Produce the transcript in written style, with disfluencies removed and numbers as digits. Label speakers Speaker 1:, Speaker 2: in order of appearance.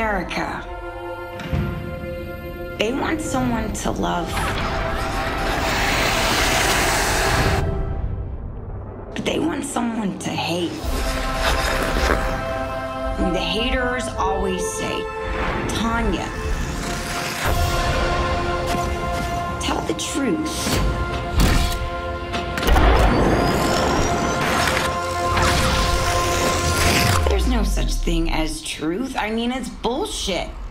Speaker 1: America, they want someone to love. But they want someone to hate. And the haters always say, Tonya, tell the truth. There's no such thing as truth. I mean, it's bullshit.